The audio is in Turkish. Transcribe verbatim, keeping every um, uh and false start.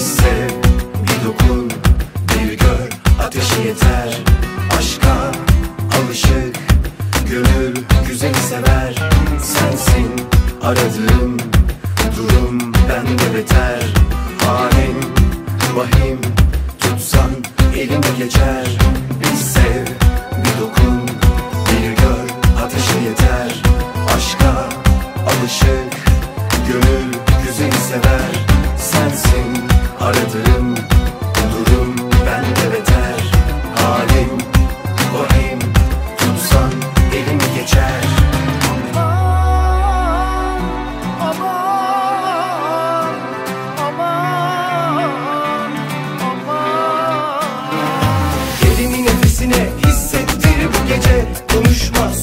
sev, bir dokun, bir gör, ateşi yeter. Aşka alışık, gönül güzeli sever. Sensin aradığım durum, bende beter. Halim vahim, tutsan elime geçer. Bir sev, bir dokun, bir gör, ateşi yeter. Aşka alışık, gönül güzeli sever. Sensin aradığım durum, bende beter. Halim vahim, tutsan elimi geçer. Aman, aman, aman, aman. Elini nefesine hissettir bu gece. Konuşma